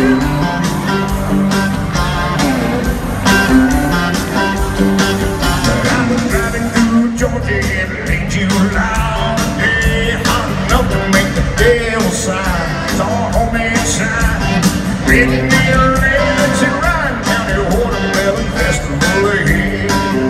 Georgia and it ain't too loud. Hey, hot enough to make the devil sigh. It's all home inside. Written in reds and Ryan County Watermelon Festival ahead.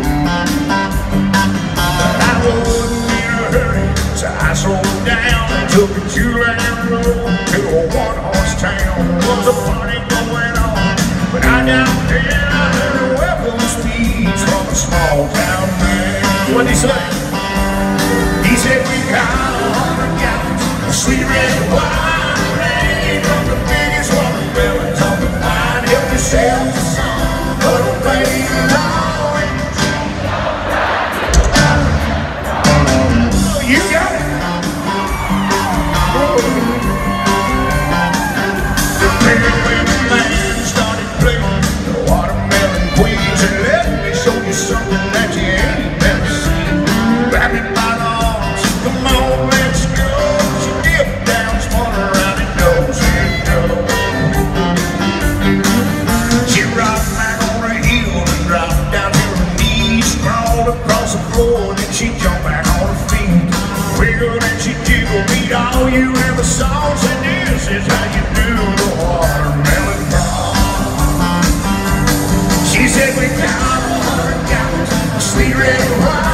But I wasn't in a hurry, so I slowed down and took a two-lane road to a one-horse town. There was a party going on, but I down there I heard a welcome speech from a small town man. What'd he say? He said we got 100 gallons of sweet red wine, made from the biggest watermelons on the vine. Help yourself to some, but don't wait long. You got it. The very when the man started playing the watermelon queen, said let me show you something that you ain't never seen. Grab me by the arms, come on, let's go. She dipped down, spun around and goes and goes. She rocked back on her heel and dropped down to her knees, crawled across the floor, then she jumped back on her feet. Wiggled and she jiggled, beat all you ever saw. Said this is how you do the watermelon crawl. She said we got 100 gallons of sweet red wine.